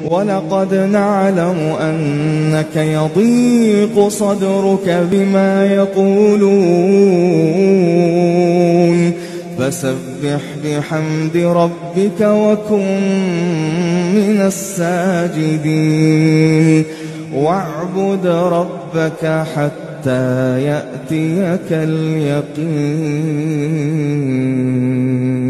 ولقد نعلم أنك يضيق صدرك بما يقولون فسبح بحمد ربك وكن من الساجدين واعبد ربك حتى يأتيك اليقين.